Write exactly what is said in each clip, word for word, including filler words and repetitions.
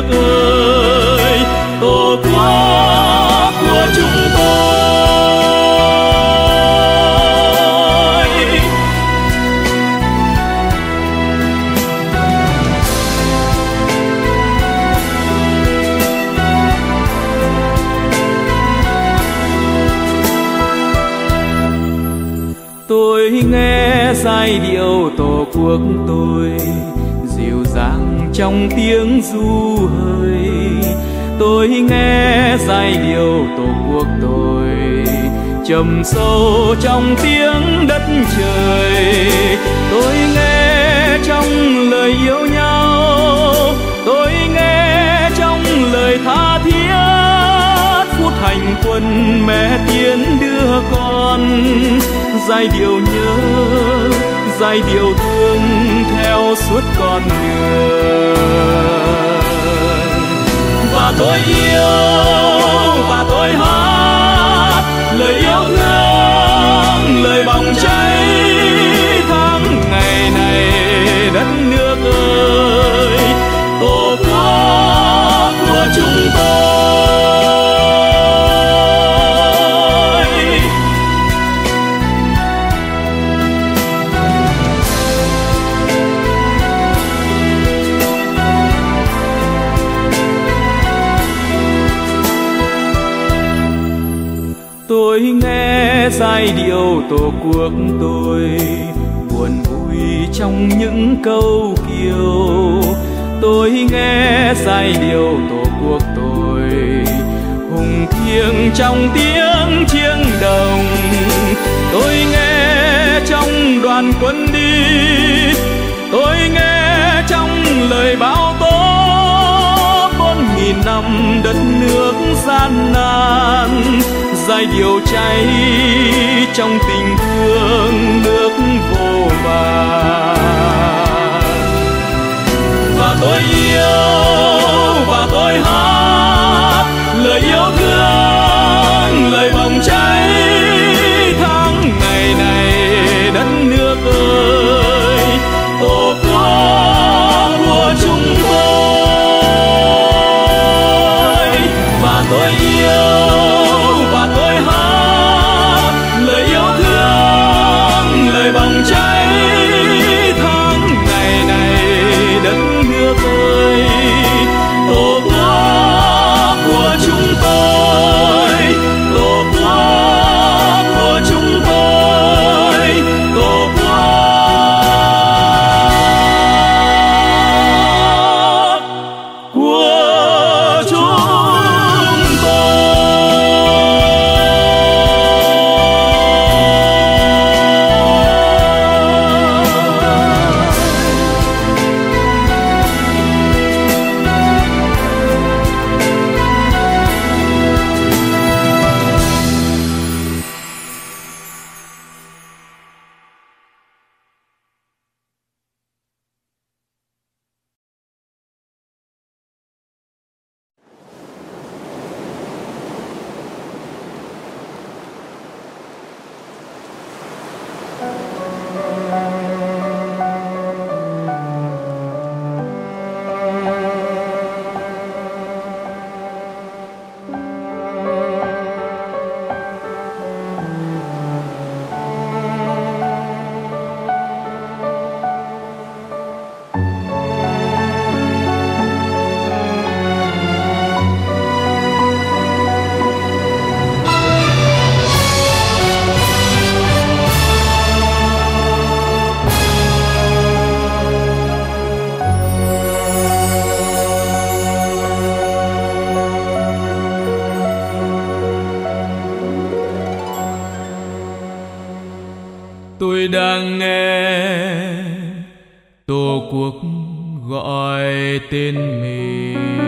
ơi, Tổ quốc của chúng tôi. Tôi nghe giai điệu Tổ quốc tôi dịu dàng trong tiếng ru hơi. Tôi nghe giai điệu Tổ quốc tôi trầm sâu trong tiếng đất trời. Tôi nghe trong lời yêu nhau, tôi nghe trong lời tha thiết, phút hành quân mẹ tiến đưa con. Giai điệu nhớ, giai điệu thương theo suốt con đường. Và tôi yêu, và tôi hát lời yêu thương, lời bỏng cháy tháng ngày này đất nước ơi, Tổ quốc của chúng tôi. Tôi nghe giai điệu Tổ quốc tôi buồn vui trong những câu kiều. Tôi nghe giai điệu Tổ quốc tôi hùng thiêng trong tiếng chiêng đồng. Tôi nghe trong đoàn quân đi, tôi nghe trong lời báo tố bốn nghìn năm đất nước gian nan. Giai điệu cháy trong tình thương nước vô vàn. Và tôi yêu, và tôi hát lời yêu thương, lời bỏng cháy tháng ngày này đất nước ơi, Tổ quốc của chúng tôi. Và tôi yêu, và tôi hát lời yêu thương, lời bỏng cháy tháng ngày này đất nước ơi, Tổ quốc của chúng tôi, Tổ quốc của chúng tôi, Tổ quốc của chúng tôi. Tôi đang nghe Tổ quốc gọi tên mình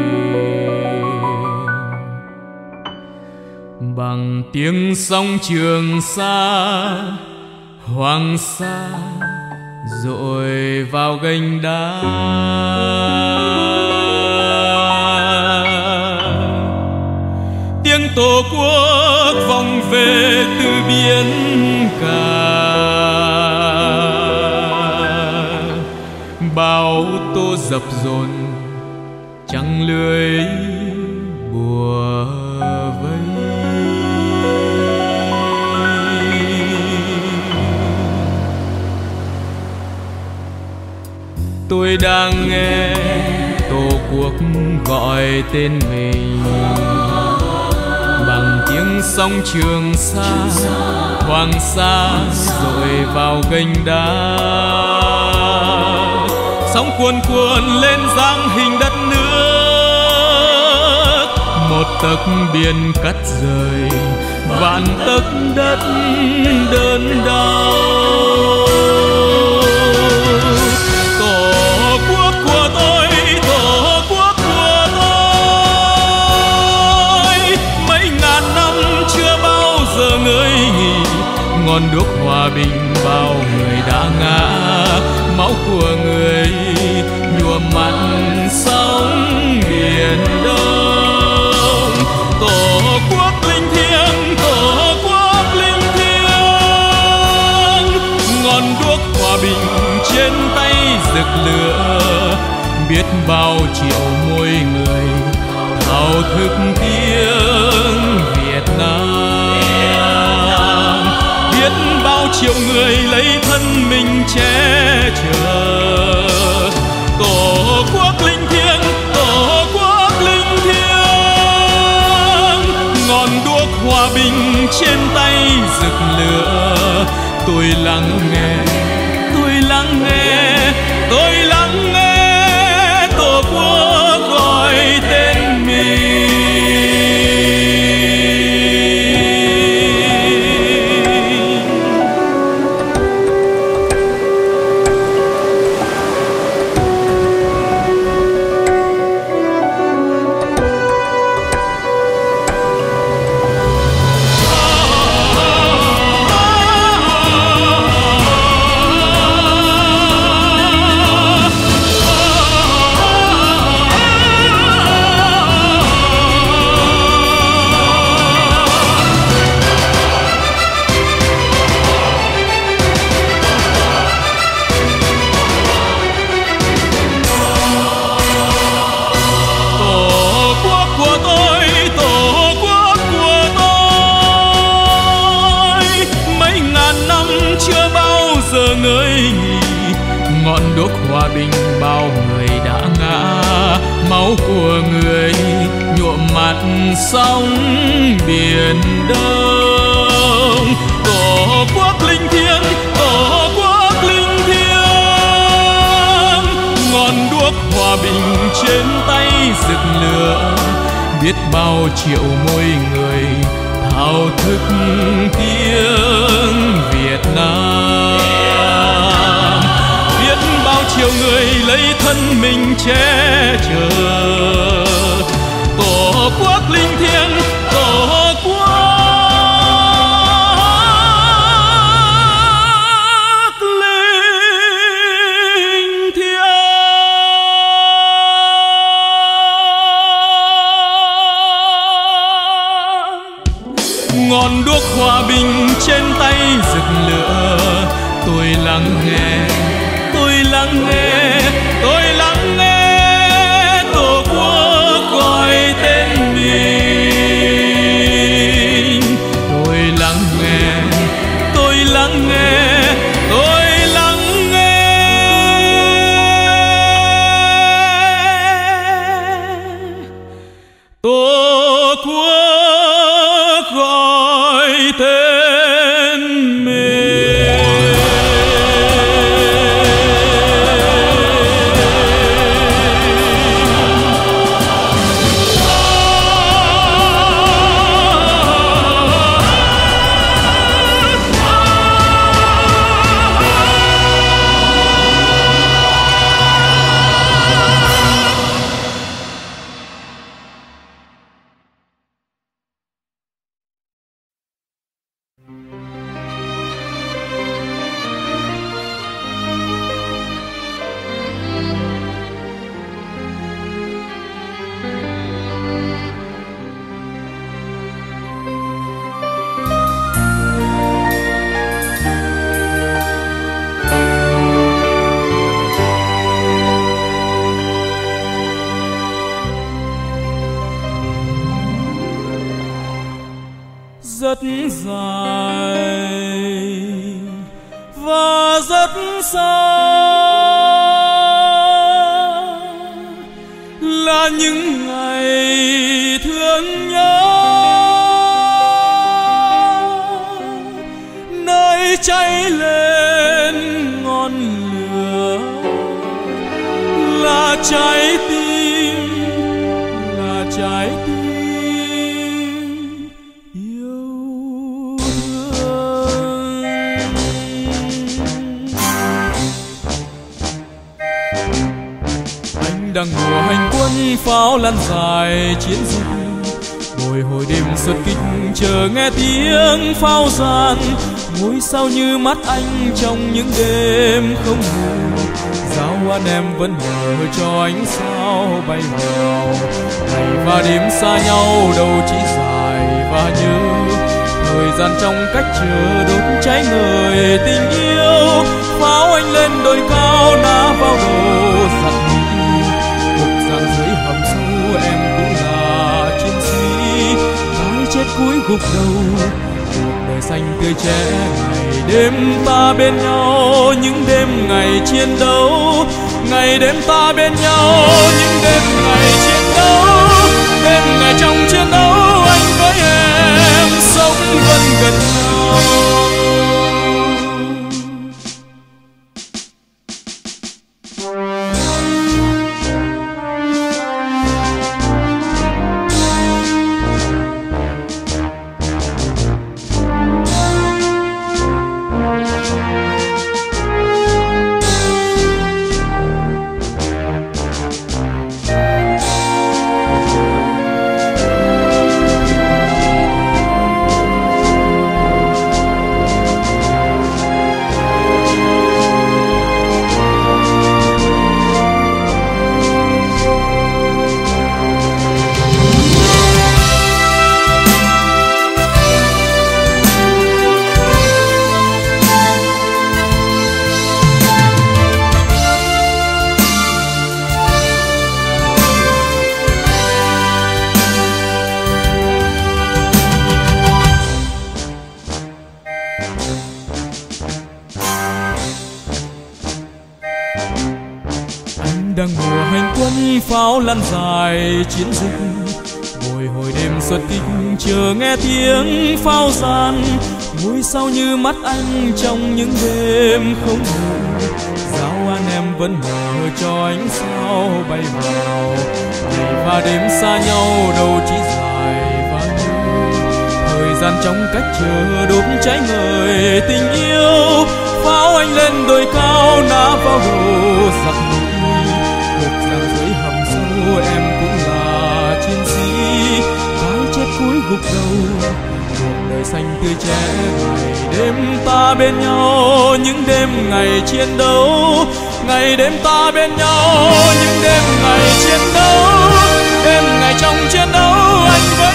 bằng tiếng sóng Trường Sa, Hoàng Sa dội vào gành đá. Tiếng Tổ quốc vọng về từ biển cả, bão tố dập dồn trăng lưới bùa vây. Tôi đang nghe tổ quốc gọi tên mình bằng tiếng sóng Trường Sa, Hoàng Sa rồi vào gành đá. Sóng cuồn cuộn lên dáng hình đất nước, một tấc biển cắt rời vạn tấc đất đơn đau. Tổ quốc của tôi, tổ quốc của tôi, mấy ngàn năm chưa bao giờ ngơi nghỉ. Ngọn đuốc hòa bình bao người đã ngã, máu của người nhuộm mặn sóng biển Đông. Tổ quốc linh thiêng, tổ quốc linh thiêng, ngọn đuốc hòa bình trên tay rực lửa. Biết bao triệu môi người thao thức tiếng Việt Nam, biết bao triệu người lấy thân mình che chở. Tổ quốc linh thiêng, tổ quốc linh thiêng, ngọn đuốc hòa bình trên tay rực lửa. Tôi lắng nghe, tôi lắng nghe, tôi lắng nghe tổ quốc gọi tên mình. Ngọn đuốc hòa bình bao người đã ngã, máu của người nhuộm mặn sóng biển Đông. Tổ quốc linh thiêng, tổ quốc linh thiêng, ngọn đuốc hòa bình trên tay rực lửa. Biết bao triệu môi người thao thức tiếng Việt Nam, bao triệu người lấy thân mình che chở. Tổ quốc linh thiêng, tổ quốc linh thiêng, ngọn đuốc hòa bình trên tay rực lửa. Tôi lắng nghe, tôi lắng nghe, tôi lắng nghe tổ quốc gọi tên mình. Tôi lắng nghe, tôi lắng nghe, tôi lắng nghe tổ quốc gọi tên mình. rất dài và rất xa, là những ngày thương nhớ nơi cháy lên ngọn lửa, là trái tim, là trái tim yêu thương. Anh đang mùa hành quân pháo lan dài chiến dịch, bồi hồi đêm xuất kích chờ nghe tiếng pháo gian. Ngôi sao như mắt anh trong những đêm không ngủ, giáo anh em vẫn nhờ cho ánh sao bay vào. Ngày và đêm xa nhau đâu chỉ dài và nhớ, thời gian trong cách chờ đốt cháy người tình yêu. Pháo anh lên đồi cao ná vào đầu giặc đi, cuộc gian dưới hầm sâu em cũng là chiến sĩ. Cái chết cuối gục đầu, cuộc đời xanh tươi trẻ, ngày đêm ta bên nhau, những đêm ngày chiến đấu. Ngày đêm ta bên nhau, những đêm ngày chiến đấu. Đêm ngày trong chiến đấu, anh với em sống vẫn gần nhau. Đang mùa hành quân pháo lan dài chiến dịch, bồi hồi đêm xuất kích chờ nghe tiếng pháo gian. Ngôi sao như mắt anh trong những đêm không ngủ, giáo anh em vẫn mở cho ánh sao bay vào. Ngày và đêm xa nhau đâu chỉ dài và nhớ, thời gian trong cách chờ đốt cháy người tình yêu. Pháo anh lên đồi cao ná vào đầu giặc đi, cuộc gian dưới hầm sâu em cũng là chiến sĩ. Cái chết cuối gục đầu, cuộc đời xanh tươi trẻ, ngày đêm ta bên nhau, những đêm ngày chiến đấu. Ngày đêm ta bên nhau, những đêm ngày chiến đấu. Đêm ngày trong chiến đấu, anh với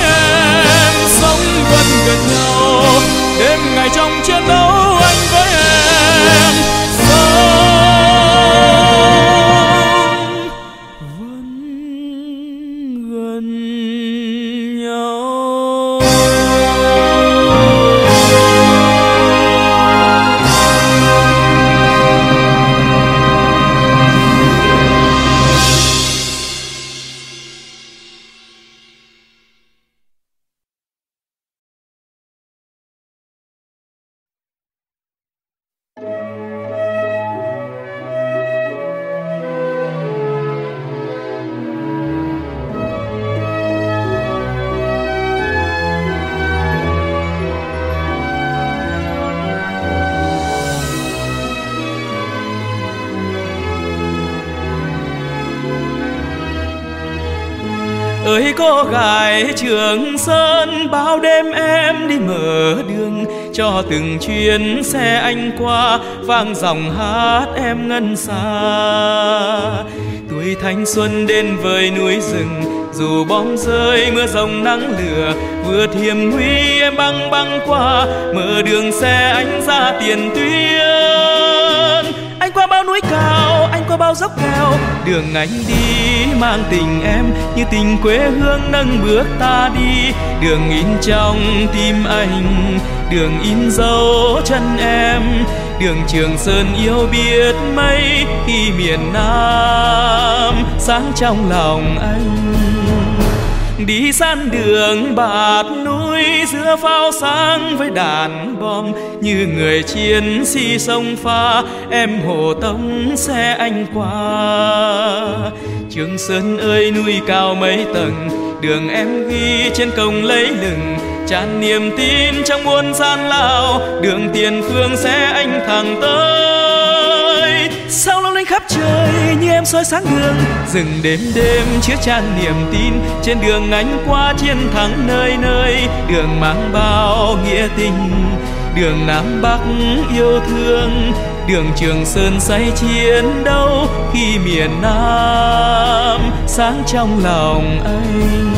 em sống vẫn gần nhau. Đêm ngày trong chiến đấu, anh với em sống ơi cô gái Trường Sơn, bao đêm em đi mở đường cho từng chuyến xe anh qua, vang dòng hát em ngân xa. Tuổi thanh xuân đến với núi rừng, dù bom rơi mưa rồng nắng lửa, vượt hiểm nguy em băng băng qua, mở đường xe anh ra Tiền Tuyên. Anh qua bao núi cao, anh qua qua bao dốc keo. Đường anh đi mang tình em như tình quê hương nâng bước ta đi. Đường in trong tim anh, đường in dấu chân em. Đường Trường Sơn yêu biết mấy khi miền Nam sáng trong lòng anh. Đi san đường bạt núi giữa pháo sáng với đàn bom. Như người chiến sĩ sông pha em hộ tống xe anh qua. Trường Sơn ơi núi cao mấy tầng, đường em ghi trên cổng lấy lừng. Tràn niềm tin trong muôn gian lao, đường tiền phương sẽ anh thẳng tới. Sao long lanh khắp trời như em soi sáng đường, rừng đêm đêm chứa chan niềm tin. Trên đường anh qua chiến thắng nơi nơi, đường mang bao nghĩa tình. Đường Nam Bắc yêu thương, đường Trường Sơn say chiến đấu. Khi miền Nam sáng trong lòng anh.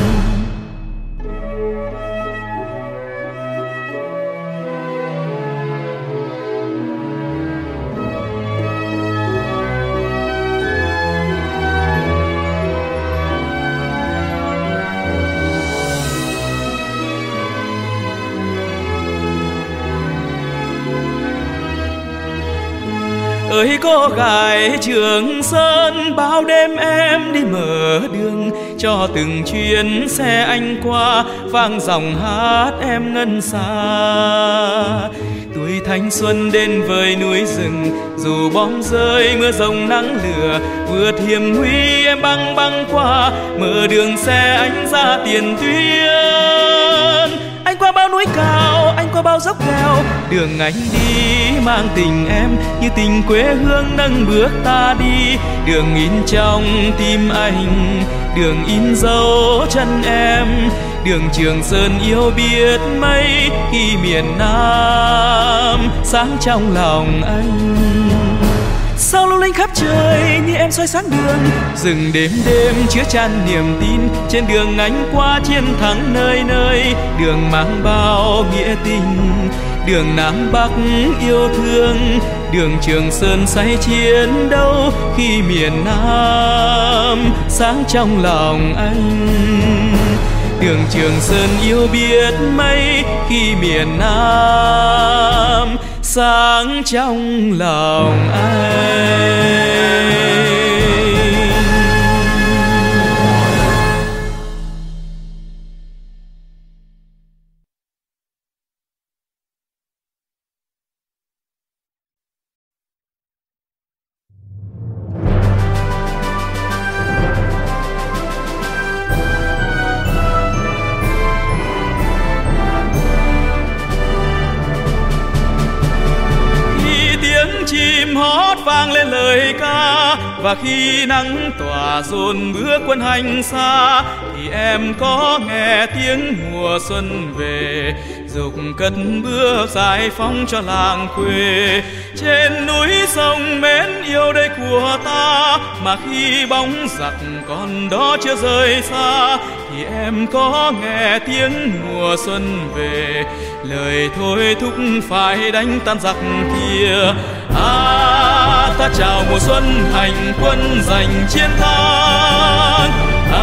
Ơi cô gái Trường Sơn, bao đêm em đi mở đường cho từng chuyến xe anh qua, vang dòng hát em ngân xa. Tuổi thanh xuân đến với núi rừng, dù bom rơi mưa rồng nắng lửa. Vượt hiểm nguy em băng băng qua, mở đường xe anh ra Tiền Tuyên. Anh qua bao núi cao, anh qua bao dốc keo. Đường anh đi mang tình em như tình quê hương nâng bước ta đi. Đường in trong tim anh, đường in dấu chân em. Đường Trường Sơn yêu biết mấy khi miền Nam sáng trong lòng anh. Sao long lanh khắp trời như em soi sáng đường, rừng đêm đêm chứa chan niềm tin. Trên đường anh qua chiến thắng nơi nơi, đường mang bao nghĩa tình. Đường Nam Bắc yêu thương, đường Trường Sơn say chiến đấu. Khi miền Nam sáng trong lòng anh, đường Trường Sơn yêu biết mấy khi miền Nam sáng trong lòng anh. Vang lên lời ca, và khi nắng tỏa dồn bước quân hành xa, thì em có nghe tiếng mùa xuân về, dục cất bước giải phóng cho làng quê. Trên núi sông mến yêu đây của ta, mà khi bóng giặc còn đó chưa rời xa, thì em có nghe tiếng mùa xuân về, lời thôi thúc phải đánh tan giặc kia. À, ta chào mùa xuân hành quân giành chiến thắng.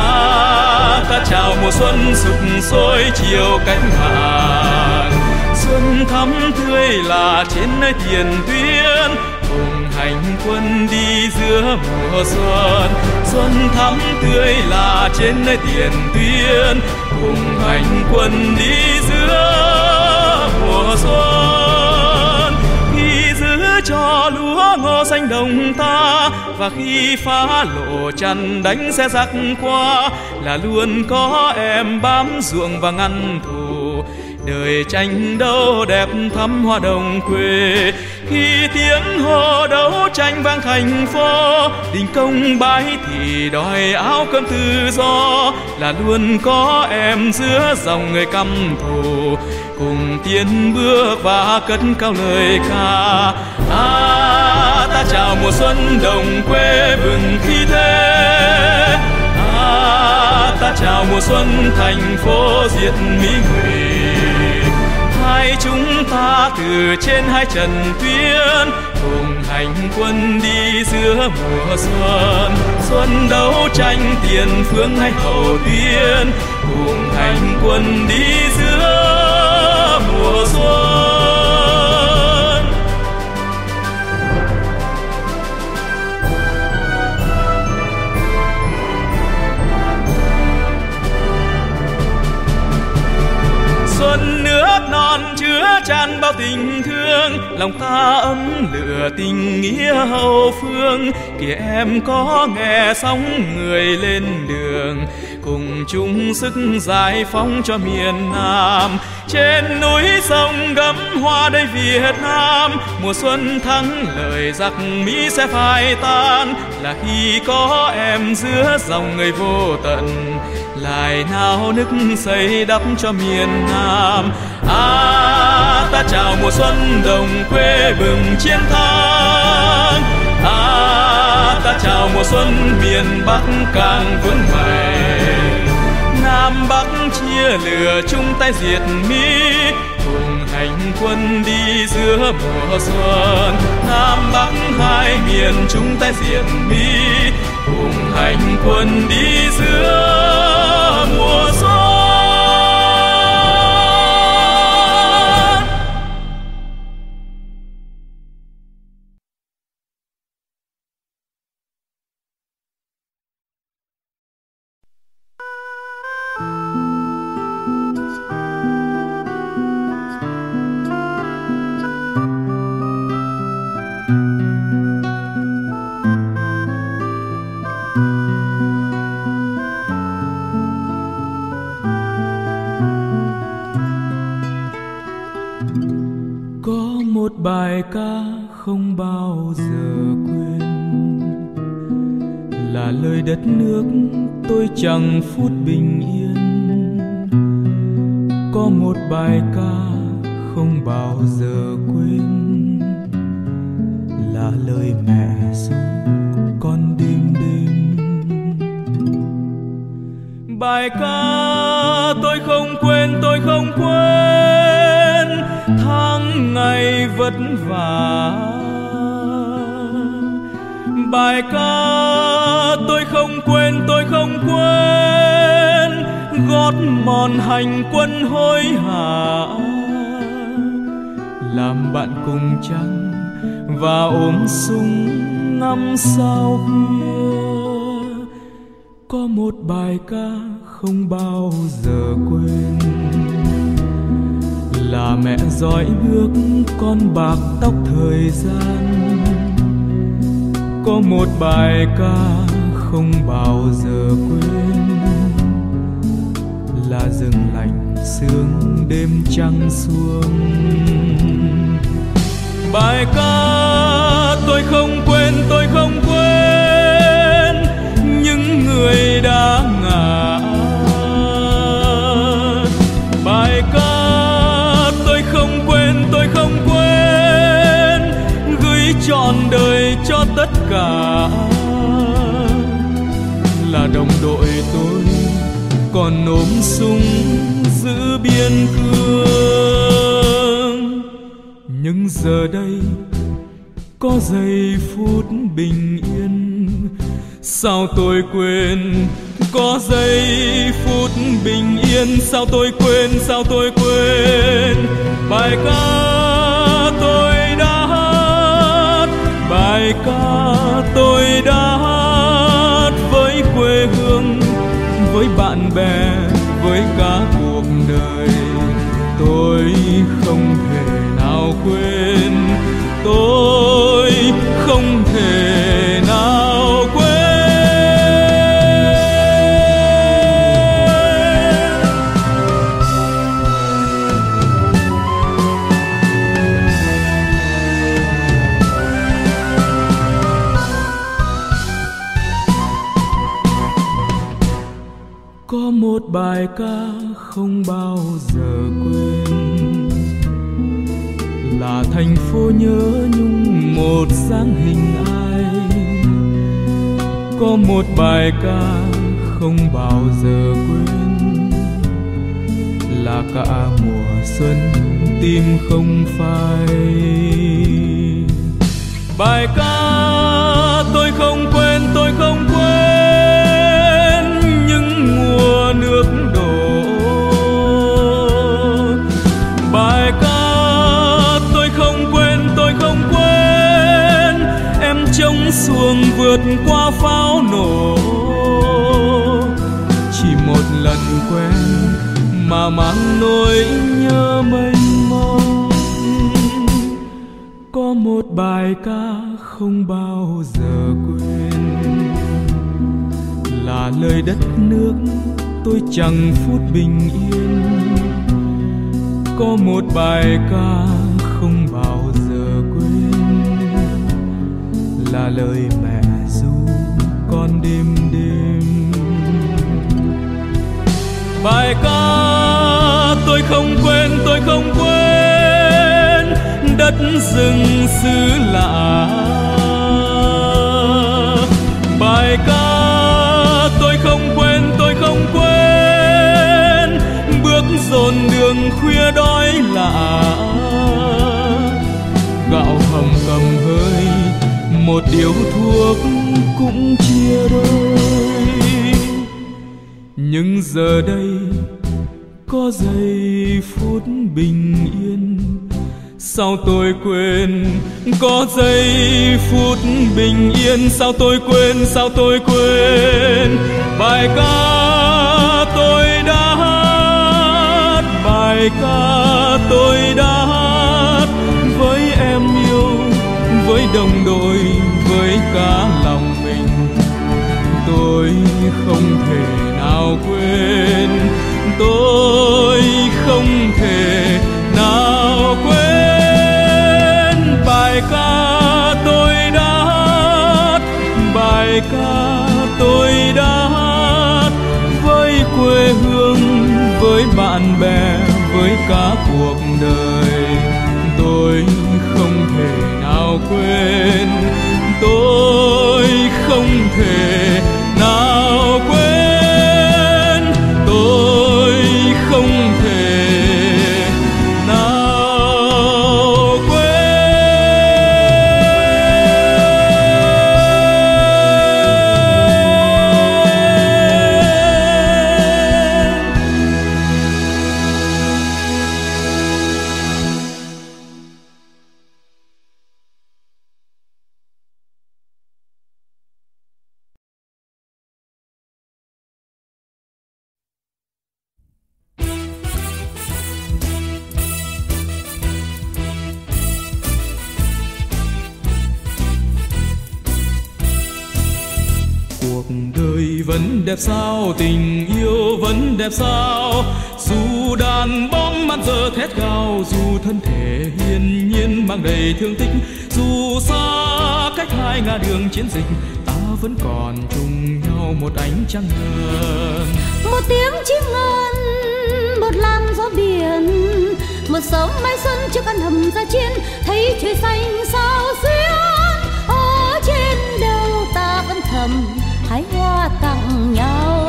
À, ta chào mùa xuân sục sôi chiều cánh hàng. Xuân thắm tươi là trên nơi Tiền Tuyên, cùng hành quân đi giữa mùa xuân. Xuân thắm tươi là trên nơi Tiền Tuyên, cùng hành quân đi giữa mùa xuân. Khi giữ cho lúa ngô xanh đồng ta, và khi phá lộ chắn đánh xe giặc qua, là luôn có em bám ruộng và ngăn thù. Đời tranh đấu đẹp thắm hoa đồng quê, khi tiếng hò đấu tranh vang thành phố. Đình công bái thì đòi áo cơm tự do, là luôn có em giữa dòng người căm thù, cùng tiến bước và cất cao lời ca. À, ta chào mùa xuân đồng quê vừng khí thế. À, ta chào mùa xuân thành phố diệt Mỹ Ngụy. hai chúng ta từ trên hai trần tuyến, cùng hành quân đi giữa mùa xuân. Xuân đấu tranh tiền phương hay hậu tuyến, cùng hành quân đi giữa mùa xuân. Xuân nước non chứa chan bao tình thương, lòng ta ấm lửa tình nghĩa hậu phương. Kìa em có nghe sóng người lên đường, cùng chung sức giải phóng cho miền Nam. Trên núi sông gấm hoa đây Việt Nam, mùa xuân thắng lợi giặc Mỹ sẽ phai tan, là khi có em giữa dòng người vô tận, lại nào nức xây đắp cho miền Nam. À, ta chào mùa xuân đồng quê bừng chiến thắng. À, ta chào mùa xuân miền Bắc càng vững mạnh. Nam Bắc chia lửa chung tay diệt Mỹ, cùng hành quân đi giữa mùa xuân. Nam Bắc hai miền chung tay diệt Mỹ, cùng hành quân đi giữa mùa xuân. Bài ca không bao giờ quên, là lời đất nước tôi chẳng phút bình yên. Có một bài ca không bao giờ quên, là lời mẹ ru con đêm đêm. Bài ca tôi không quên, tôi không quên tháng ngày vất vả. Bài ca tôi không quên, tôi không quên gót mòn hành quân hối hả, làm bạn cùng trăng và ôm súng ngắm sao khuya. Có một bài ca không bao giờ quên, là mẹ dõi bước con bạc tóc thời gian. Có một bài ca không bao giờ quên, là rừng lạnh sương đêm trăng xuống. Bài ca tôi không quên, tôi không quên những người đã ngã. Bài ca tôi không quên, tôi không quên gửi trọn đời cho tất cả, là đồng đội tôi còn ôm súng giữ biên cương. Nhưng giờ đây có giây phút bình yên, sao tôi quên. Có giây phút bình yên, sao tôi quên, sao tôi quên bài ca tôi đã hát, bài ca tôi đã hát với quê hương, với bạn bè, với cả cuộc đời. Tôi không thể nào quên, tôi không thể nào quên. Có một bài ca không bao giờ quên, là thành phố nhớ nhung một dáng hình ai. Có một bài ca không bao giờ quên, là cả mùa xuân tim không phai. Bài ca tôi không quên, tôi không quên những mùa nước đổ. Bài ca tôi không quên, tôi không quên em trống xuồng vượt qua pháo nổ. Chỉ một lần quen mà mang nỗi nhớ mênh mông. Có một bài ca không bao giờ quên, là lời đất nước tôi chẳng phút bình yên. Có một bài ca không bao giờ quên, là lời mẹ ru con đêm đêm. Bài ca tôi không quên, tôi không quên đất rừng xứ lạ. Bài ca tôi không quên, tôi không quên bước dồn đường khuya đói lạ. Gạo hầm cầm hơi một điếu thuốc cũng chia đôi. Nhưng giờ đây có giây phút bình yên, sao tôi quên? Có giây phút bình yên, sao tôi quên? Sao tôi quên bài ca tôi đã hát, bài ca tôi đã hát với em yêu, với đồng đội, với cả lòng mình. Tôi không thể nào quên, tôi không thể nào quên bài ca tôi đã hát, bài ca tôi đã hát với quê hương, với bạn bè, với cả cuộc đời. Tôi không thể nào quên, tôi không thể nào quên, tôi không thể nào quên. Vẫn đẹp sao, tình yêu vẫn đẹp sao, dù đàn bom mắt giờ thét gào, dù thân thể hiên nhiên mang đầy thương tích, dù xa cách hai ngã đường chiến dịch, ta vẫn còn chung nhau một ánh trăng ngân. Một tiếng chim ngân, một làn gió biển, một sớm mai xuân trước căn hầm ra chiến, thấy trời xanh sao xuyên. Ở trên đầu ta vẫn thầm hái hoa tặng nhau.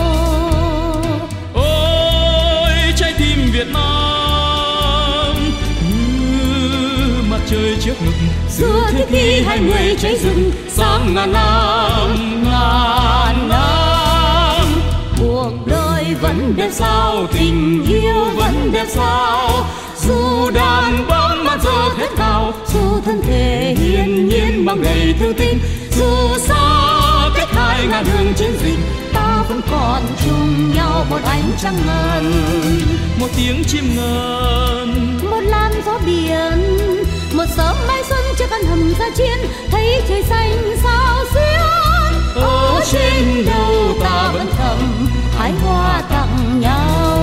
Ôi trái tim Việt Nam như mặt trời trước ngực, xưa thế kỷ hai mươi cháy rừng sáng ngàn năm ngàn năm. Cuộc đời vẫn đẹp sao, tình yêu vẫn đẹp sao, dù đàn bom mắt giờ thét cao, dù thân thể hiên nhiên mang đầy thương tình, dù xa cách hai ngã đường chiến dịch, ta vẫn còn chung nhau một ánh trăng ngân. Một tiếng chim ngân, một làn gió biển, một sớm mai xuân trước căn hầm ra chiến, thấy trời xanh sao xuyên. Ở trên đầu ta vẫn thầm hái hoa tặng nhau.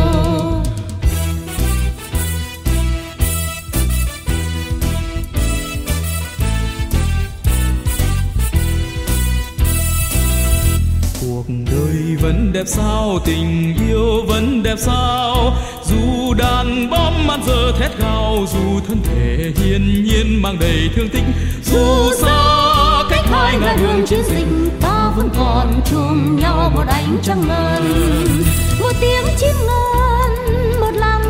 vẫn đẹp sao, tình yêu vẫn đẹp sao, dù đàn bom man giờ thét gào, dù thân thể hiên nhiên mang đầy thương tích, dù xa cách hai ngàn đường chiến dịch, ta vẫn còn chung nhau một ánh trăng ngân. Một tiếng chim ngân, một làn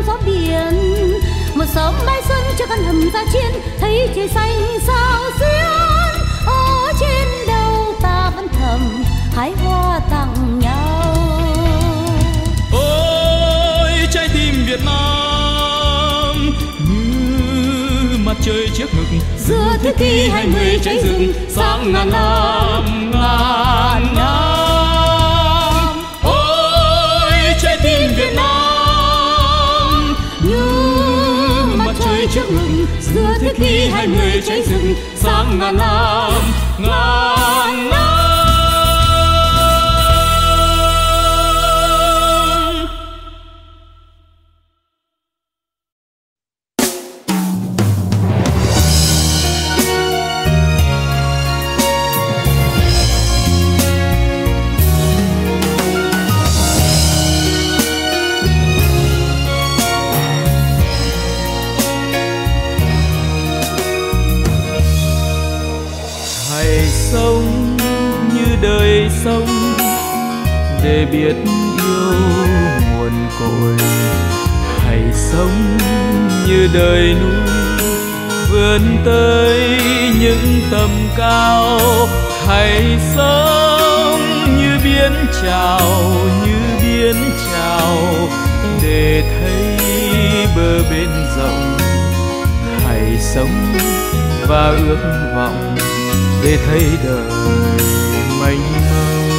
ra chiến, thấy trời xanh sao xuyên. Ở trên đầu ta vẫn thầm hái hoa tặng nhau. Ôi trái tim Việt Nam như mặt trời trước ngực, giữa thế kỷ hai mươi cháy rừng sáng ngàn năm ngàn năm. Ôi trái tim Việt Nam như mặt trời trước ngực, giữa thế kỷ hai mươi cháy rừng sáng ngàn năm ngàn năm. Sống như đời sống để biết yêu nguồn cội, hãy sống như đời núi vươn tới những tầm cao. Hãy sống như biển trào, như biển trào để thấy bờ bên rộng. Hãy sống và ước vọng để thấy đời mênh mông.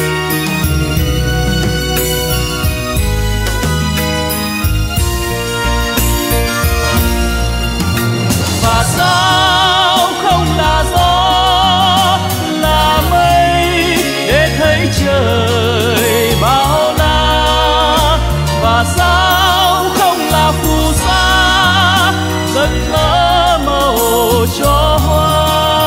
Và sao không là gió, là mây để thấy trời bao la. Và sao không là phù sa giấc mơ màu cho hoa.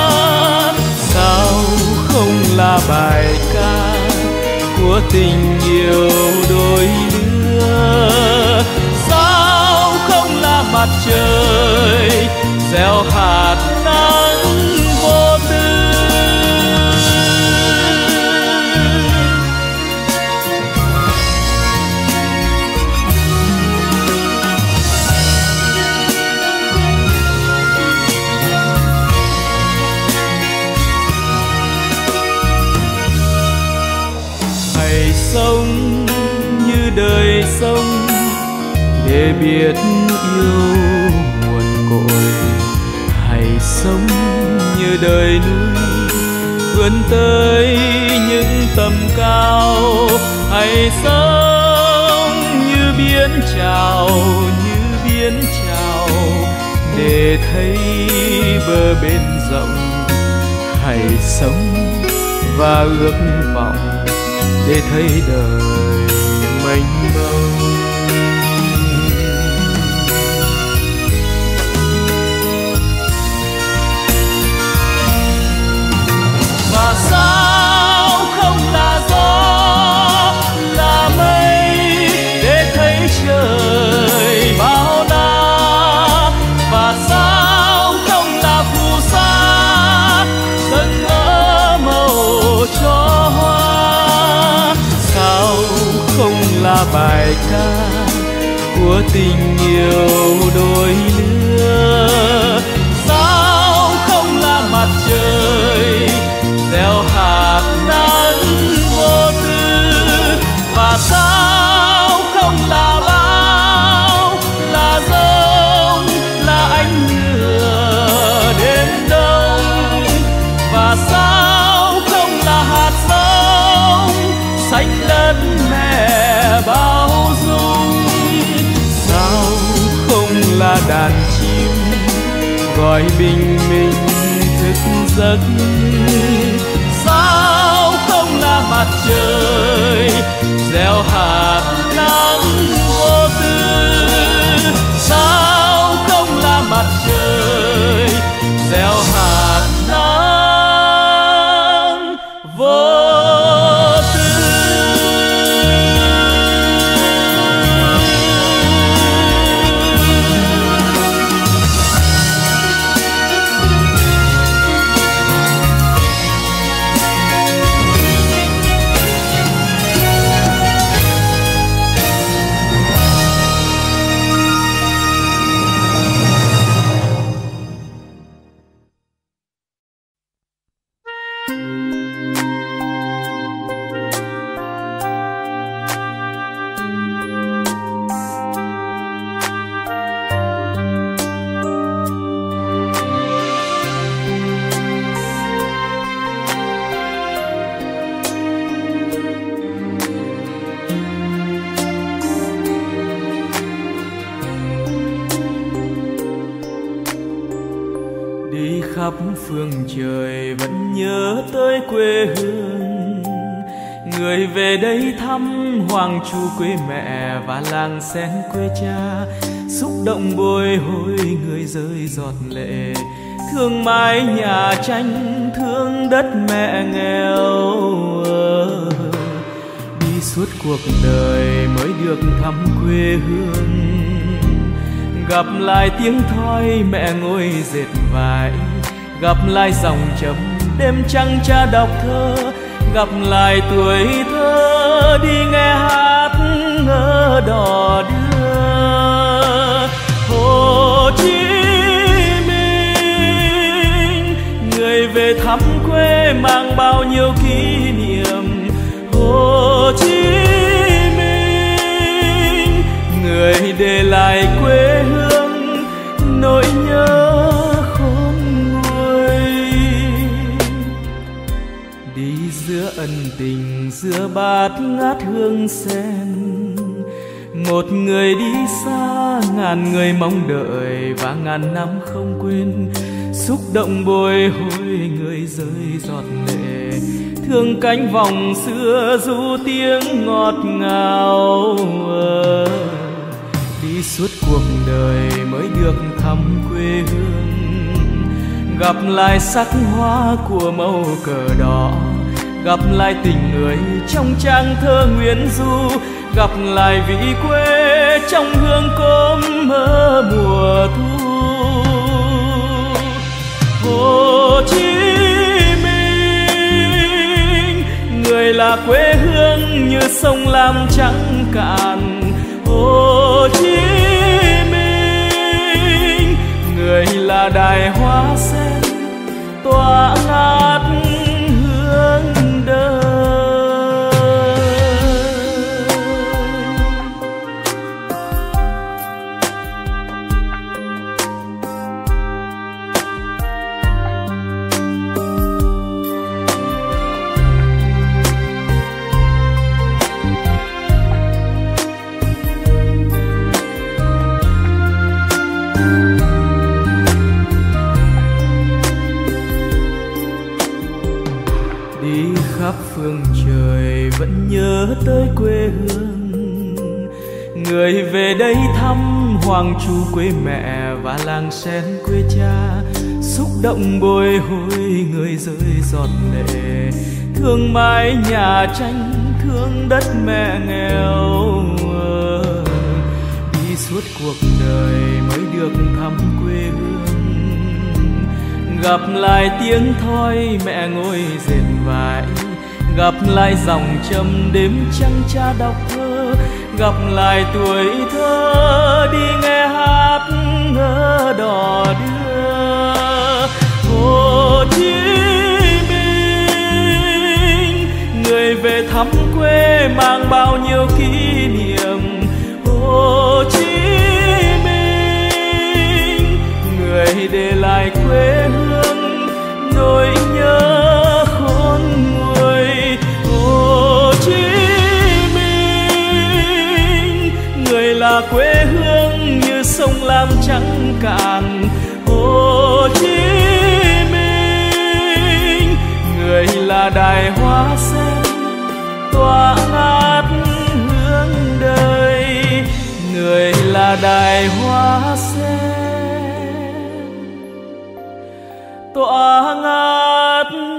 Là bài ca của tình yêu đôi lứa. Sao không là mặt trời gieo hạt nắng vô tư. Sống như đời sống để biết yêu nguồn cội. Hãy sống như đời núi vươn tới những tầm cao. Hãy sống như biển trào, như biển trào để thấy bờ bên rộng. Hãy sống và ước vọng để thấy đời mênh mông. Và sao không là gió, là mây để thấy trời bao la. Và sao không là phù sa giấc mơ màu cho hoa. Không là bài ca của tình yêu đôi lứa. Sao không là mặt trời gieo hạt nắng vô tư. Và sao không là bão, là giông, là ánh lửa đêm đông. Và sao không là hạt giống xanh đất mẹ bao dung. Sao không là đàn chim gọi bình minh thức giấc. Sao không là mặt trời gieo hạt nắng vô tư. Sao không là mặt trời gieo hạt nắng vô tư. khắp phương trời vẫn nhớ tới quê hương. Người về đây thăm Hoàng Chu quê mẹ và làng Sen quê cha, xúc động bồi hồi người rơi giọt lệ, thương mái nhà tranh, thương đất mẹ nghèo. Đi suốt cuộc đời mới được thăm quê hương, gặp lại tiếng thoi mẹ ngồi dệt vải, gặp lại dòng chấm đêm trăng cha đọc thơ, gặp lại tuổi thơ đi nghe hát ngỡ đò đưa. Hồ Chí Minh người về thăm quê mang bao nhiêu kỷ niệm. Hồ Chí Minh người để lại quê hương nỗi nhớ khôn nguôi. Đi giữa ân tình giữa bát ngát hương sen, một người đi xa ngàn người mong đợi và ngàn năm không quên, xúc động bồi hồi người rơi giọt lệ, thương cánh vòng xưa ru tiếng ngọt ngào. Đi suốt cuộc đời mới được thăm quê hương, gặp lại sắc hoa của màu cờ đỏ, gặp lại tình người trong trang thơ Nguyễn Du, gặp lại vị quê trong hương cốm mơ mùa thu. Hồ Chí Minh người là quê hương như sông Lam trắng cạn. Hồ Chí Minh người là đài hoa sen tỏa ngát hương đời. Khắp phương trời vẫn nhớ tới quê hương, người về đây thăm Hoàng Chu quê mẹ và làng Sen quê cha, xúc động bồi hồi người rơi giọt lệ, thương mái nhà tranh, thương đất mẹ nghèo. Đi suốt cuộc đời mới được thăm quê hương, gặp lại tiếng thoi mẹ ngồi dệt vải, gặp lại dòng châm đêm trăng cha đọc thơ, gặp lại tuổi thơ đi nghe hát ngỡ đò đưa. Hồ Chí Minh người về thăm quê mang bao nhiêu kỷ niệm. Hồ Chí Minh người để lại quê hương nỗi nhớ khôn nguôi. Hồ Chí Minh người là quê hương như sông Lam trắng cạn. Hồ Chí Minh người là đài hoa sen tỏa ngát hương đời, người là đài hoa sen tỏa ngát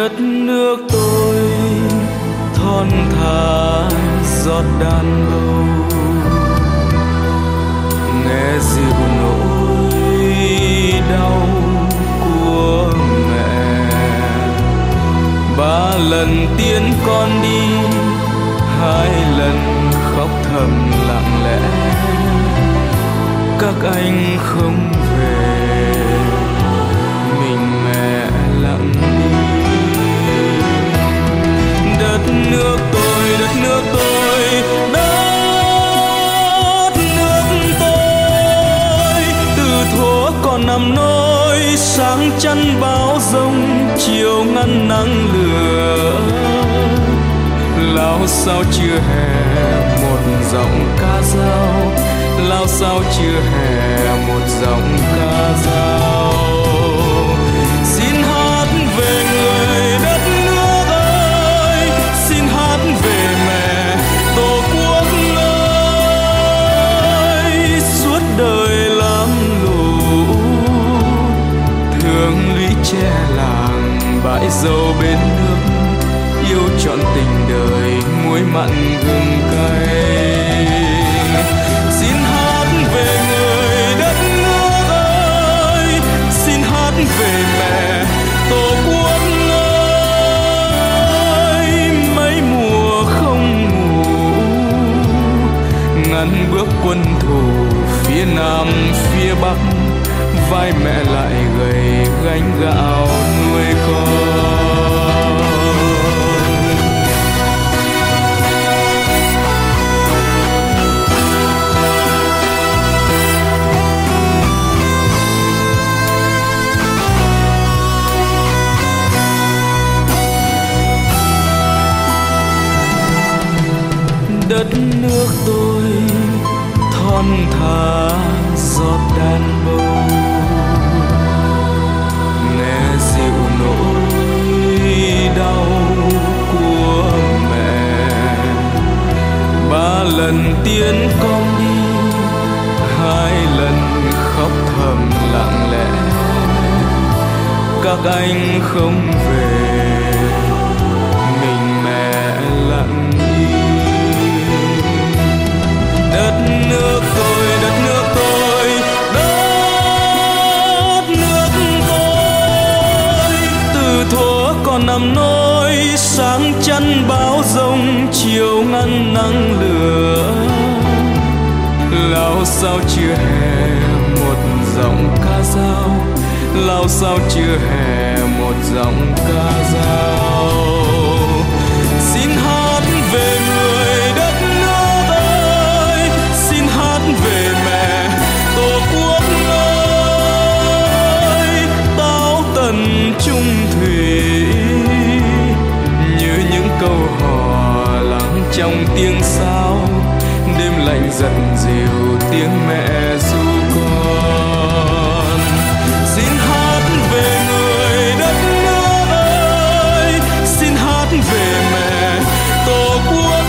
đất nước tôi thon thả giọt đàn bầu, nghe dịu nỗi đau của mẹ. Ba lần tiễn con đi, hai lần khóc thầm lặng lẽ, các anh không về, mình mẹ lặng đi. Đất nước tôi, đất nước tôi, đất nước tôi, từ thuở còn nằm nôi, sáng chắn bão giông, chiều ngăn nắng lửa. Lao sao chưa hè một giọng ca dao, lao sao chưa hè một giọng ca dao. Xin hát về người đất nước ơi, xin hát về mẹ tổ quốc ơi. Suốt đời lam lũ thương lũy tre làng, bãi dâu bên nước, yêu trọn tình đời muối mặn gừng cay. Xin hát về người đất nước ơi, xin hát về mẹ tổ quốc ơi. Mấy mùa không ngủ, ngăn bước quân thù phía nam phía bắc, vai mẹ lại gầy gánh gạo nuôi con. Đất nước tôi thon thả giọt đàn bầu, nghe dịu nỗi đau của mẹ. Ba lần tiễn con đi, hai lần khóc thầm lặng lẽ, các anh không về, mình mẹ lặng đi. Đất nước tôi, đất nước tôi, đất nước tôi, từ thuở còn nằm nôi, sáng chắn bão giông, chiều ngăn nắng lửa. Lao sao chưa hè một giọng ca dao, lao sao chưa hè một giọng ca dao. Xin hát về người đất nước ơi, xin hát về mẹ tổ quốc ơi. Táo tần trung thủy như những câu hò lắng trong tiếng sáo, đêm lạnh giận dịu tiếng mẹ ru con. Xin hát về người đất nước ơi, xin hát về mẹ tổ quốc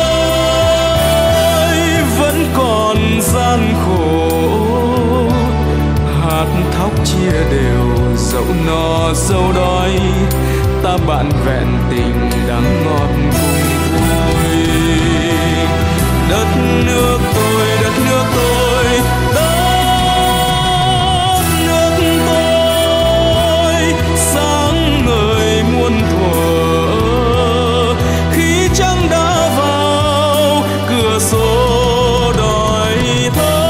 ơi. Vẫn còn gian khổ, hạt thóc chia đều, dẫu no dẫu đói, ta bạn vẹn tình đắng ngọt cùng vui. Đất nước tôi, đất nước tôi, đất nước tôi, sáng ngời muôn thuở. Khi trăng đã vào cửa sổ đòi thơ,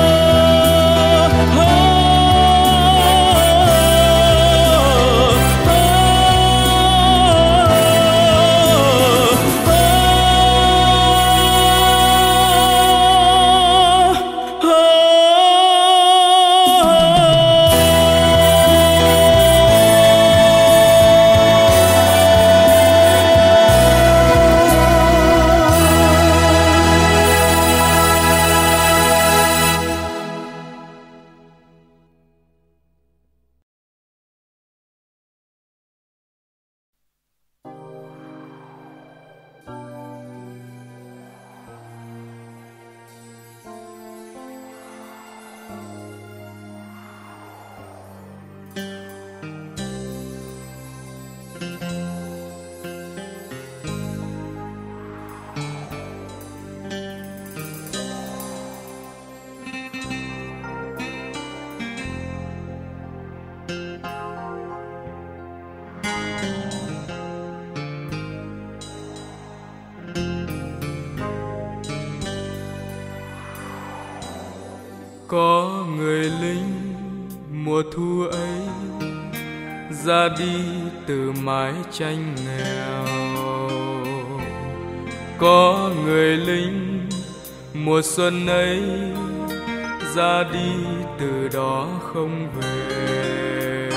Có người lính mùa thu ấy ra đi từ mái tranh nghèo. Có người lính mùa xuân ấy ra đi từ đó không về.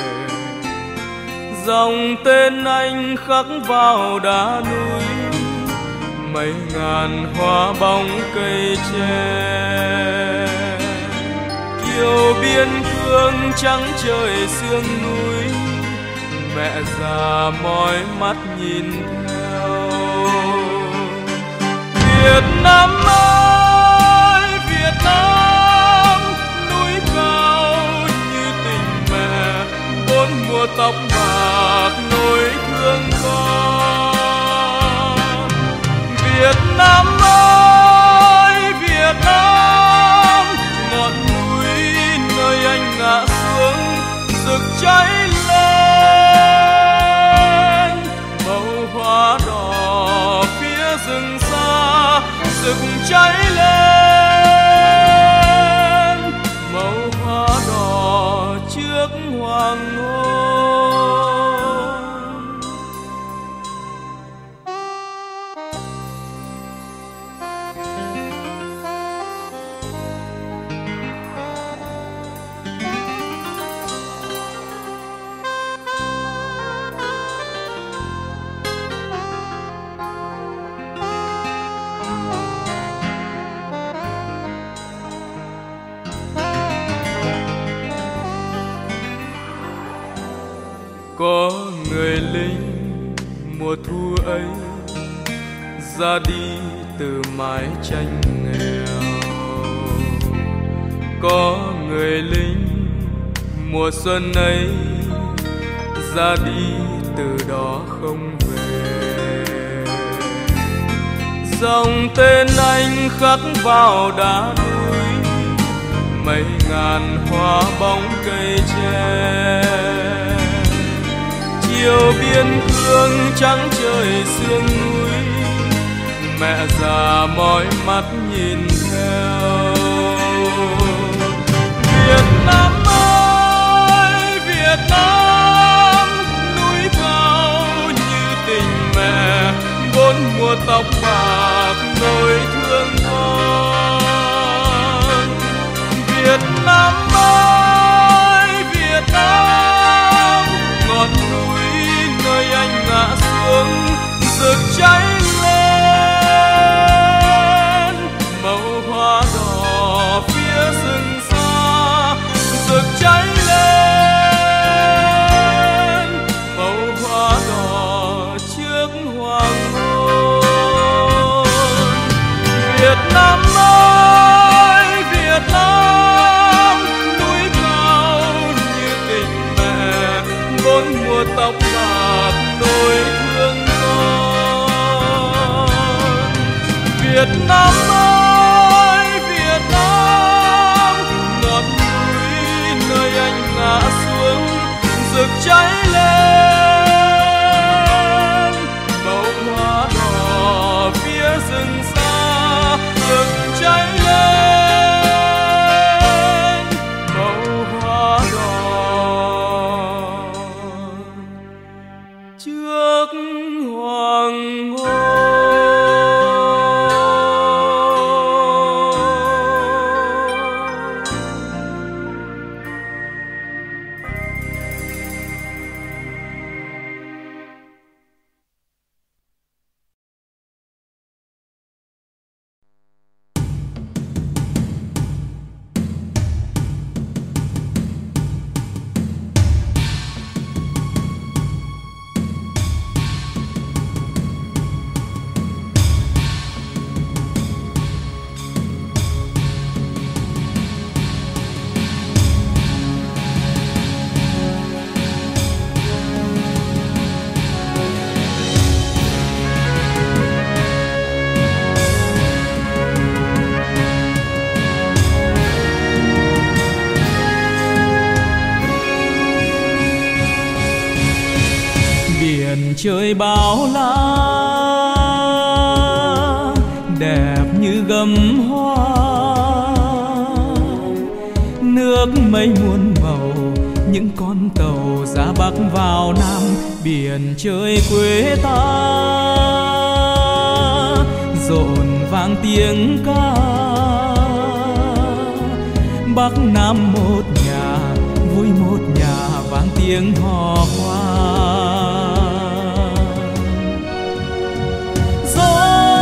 Dòng tên anh khắc vào đá núi, mấy ngàn hoa bóng cây tre. Kiều biên cương trắng trời sương núi, mẹ già mỏi mắt nhìn theo. Việt Nam ơi Việt Nam, núi cao như tình mẹ, bốn mùa tóc bạc nỗi thương con. Việt Nam ơi Việt Nam, ngọn núi nơi anh ngã xuống rực cháy lên. Màu hoa đỏ phía rừng xa rực cháy lên, màu hoa đỏ trước hoàng hôn. Có người lính mùa thu ấy ra đi từ mái tranh nghèo. Có người lính mùa xuân ấy ra đi từ đó không về. Dòng tên anh khắc vào đá núi, mấy ngàn hoa bóng cây tre. Chiều biên cương trắng trời sương núi, mẹ già mỏi mắt nhìn theo. Việt Nam ơi Việt Nam, núi cao như tình mẹ, bốn mùa tóc bạc nỗi thương con. Việt Nam ơi Việt Nam, ngọn núi nơi anh ngã xuống rực cháy lên. Màu hoa đỏ phía rừng xa rực cháy lên, màu hoa đỏ trước hoàng hôn. Việt Nam ơi Việt Nam, núi cao như tình mẹ, bốn mùa tóc bạc nỗi thương con. Việt Nam ơi Việt Nam, ngọn núi nơi anh ngã xuống rực cháy lên. Màu hoa đỏ phía rừng xa rực cháy lên, màu hoa đỏ trước hoàng hôn. Trời bao la đẹp như gấm hoa, mây muôn màu, những con tàu ra Bắc vào Nam, biển trời quê ta rộn vang tiếng ca. Bắc Nam một nhà, vui một nhà, vang tiếng hò khoan. Gió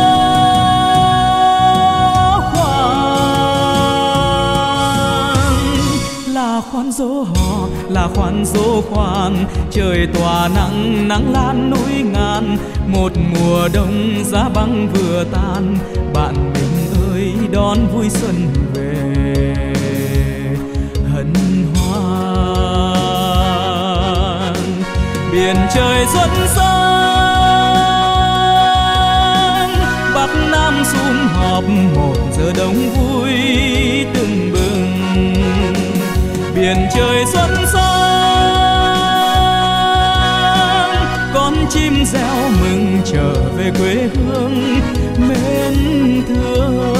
khoan là khoan dỗ hò, là khoan dỗ khoan. Trời tỏa nắng, nắng lan núi ngàn, một mùa đông giá băng vừa tan. Bạn mình ơi đón vui xuân về hân hoan. Biển trời xuân sang, Bắc Nam sum họp một giờ đông vui tưng bừng. Biển trời xuân sang, con chim réo mừng trở về quê hương mến thương.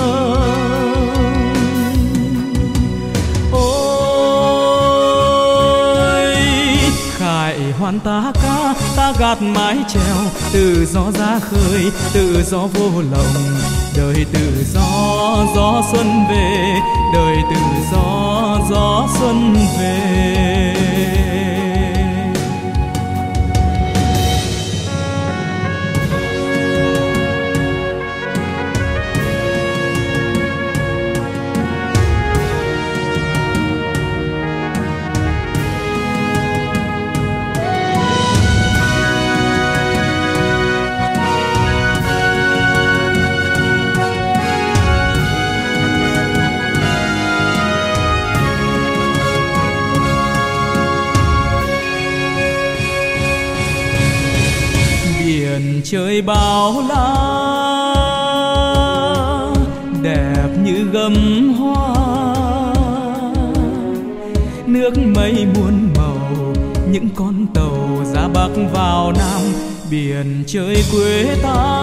Ôi khải hoàn ta ca, ta gạt mái chèo, tự do ra khơi, tự do vô lòng. Đời tự do, gió xuân về, đời tự do, gió xuân về. Trời bao la đẹp như gấm hoa, nước mây muôn màu, những con tàu ra Bắc vào Nam. Biển trời quê ta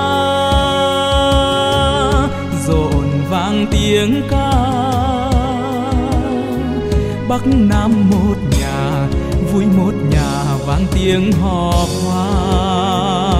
rộn vang tiếng ca. Bắc Nam một nhà, vui một nhà, vang tiếng hò khoan.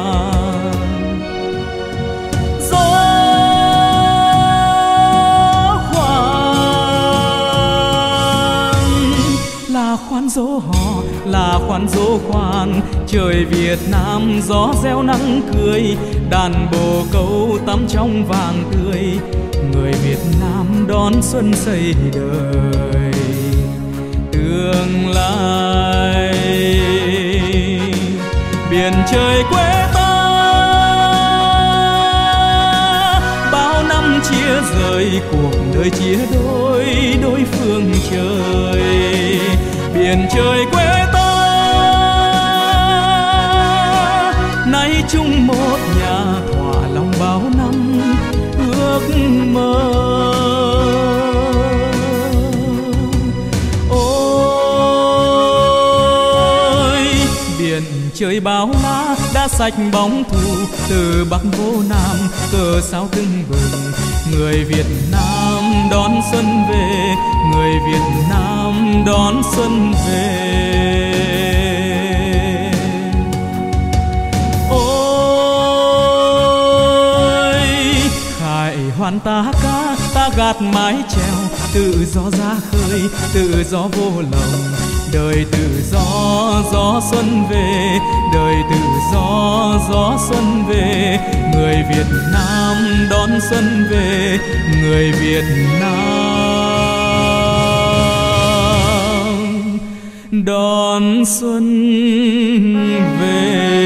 Khoan dỗ hò là khoan dỗ khoan. Trời Việt Nam gió reo nắng cười, đàn bồ câu tắm trong vàng tươi. Người Việt Nam đón xuân xây đời tương lai. Biển trời quê ta bao năm chia rời, cuộc đời chia đôi, đối phương trời. Biển trời quê ta nay chung một nhà, thỏa lòng bao năm ước mơ. Ôi biển trời bao la đã sạch bóng thù, từ Bắc vô Nam cờ sao tưng bừng. Người Việt Nam đón xuân về, người Việt Nam đón xuân về. Ôi khải hoàn ta ca, ta gạt mái chèo, tự do ra khơi, tự do vô lòng. Đời tự do, gió xuân về, đời tự do, gió xuân về. Người Việt Nam đón xuân về, người Việt Nam đón xuân về.